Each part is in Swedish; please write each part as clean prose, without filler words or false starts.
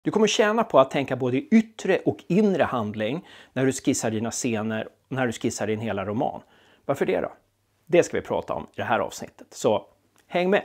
Du kommer tjäna på att tänka både yttre och inre handling när du skissar dina scener och när du skissar din hela roman. Varför det då? Det ska vi prata om i det här avsnittet, så häng med!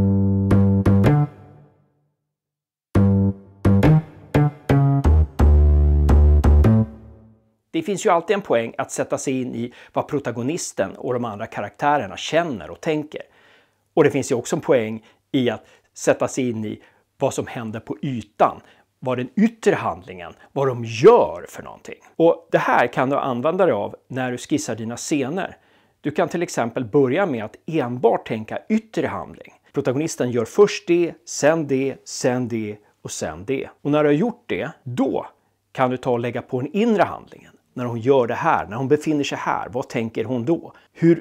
Det finns ju alltid en poäng att sätta sig in i vad protagonisten och de andra karaktärerna känner och tänker. Och det finns ju också en poäng i att sätta sig in i vad som händer på ytan. Vad den yttre handlingen, vad de gör för någonting. Och det här kan du använda dig av när du skissar dina scener. Du kan till exempel börja med att enbart tänka yttre handling. Protagonisten gör först det, sen det, sen det och sen det. Och när du har gjort det, då kan du ta och lägga på den inre handlingen. När hon gör det här, när hon befinner sig här, vad tänker hon då? Hur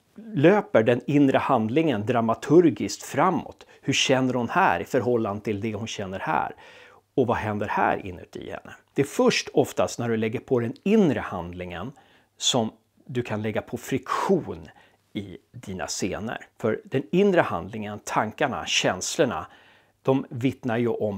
löper den inre handlingen dramaturgiskt framåt? Hur känner hon här i förhållande till det hon känner här? Och vad händer här inuti henne? Det är först oftast när du lägger på den inre handlingen som du kan lägga på friktion i dina scener. För den inre handlingen, tankarna, känslorna, de vittnar ju om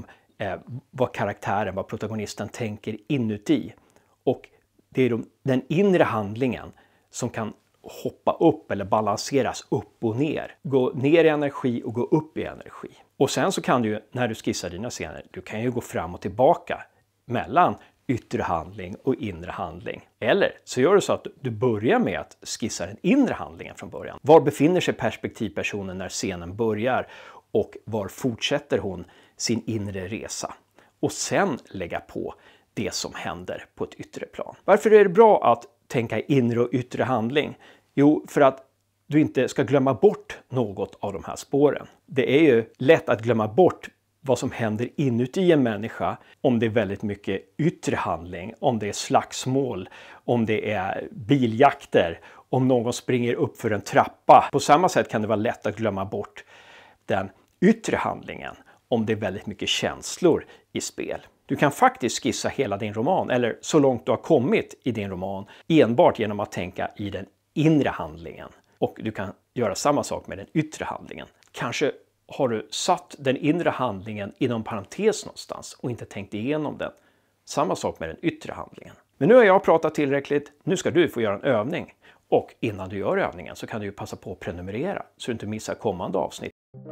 vad karaktären, vad protagonisten tänker inuti. Och det är den inre handlingen som kan hoppa upp eller balanseras upp och ner. Gå ner i energi och gå upp i energi. Och sen så kan du, när du skissar dina scener, du kan ju gå fram och tillbaka mellan yttre handling och inre handling. Eller så gör du så att du börjar med att skissa den inre handlingen från början. Var befinner sig perspektivpersonen när scenen börjar och var fortsätter hon sin inre resa? Och sen lägga på det som händer på ett yttre plan. Varför är det bra att tänka inre och yttre handling? Jo, för att du inte ska glömma bort något av de här spåren. Det är ju lätt att glömma bort vad som händer inuti en människa om det är väldigt mycket yttre handling, om det är slagsmål, om det är biljakter, om någon springer upp för en trappa. På samma sätt kan det vara lätt att glömma bort den yttre handlingen om det är väldigt mycket känslor i spel. Du kan faktiskt skissa hela din roman, eller så långt du har kommit i din roman, enbart genom att tänka i den inre handlingen. Och du kan göra samma sak med den yttre handlingen. Kanske har du satt den inre handlingen inom parentes någonstans och inte tänkt igenom den. Samma sak med den yttre handlingen. Men nu har jag pratat tillräckligt, nu ska du få göra en övning. Och innan du gör övningen så kan du ju passa på att prenumerera så du inte missar kommande avsnitt.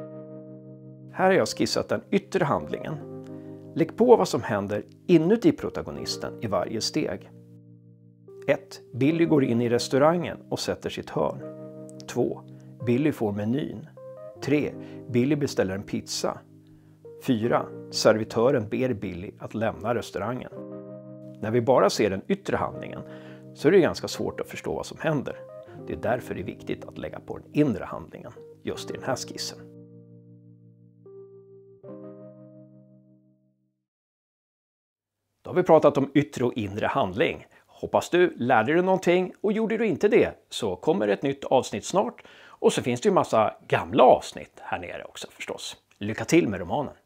Här har jag skissat den yttre handlingen. Lägg på vad som händer inuti protagonisten i varje steg. 1. Billy går in i restaurangen och sätter sitt hörn. 2. Billy får menyn. 3. Billy beställer en pizza. 4. Servitören ber Billy att lämna restaurangen. När vi bara ser den yttre handlingen så är det ganska svårt att förstå vad som händer. Det är därför det är viktigt att lägga på den inre handlingen just i den här skissen. Då har vi pratat om yttre och inre handling. Hoppas du lärde dig någonting, och gjorde du inte det så kommer ett nytt avsnitt snart. Och så finns det ju massa gamla avsnitt här nere också förstås. Lycka till med romanen!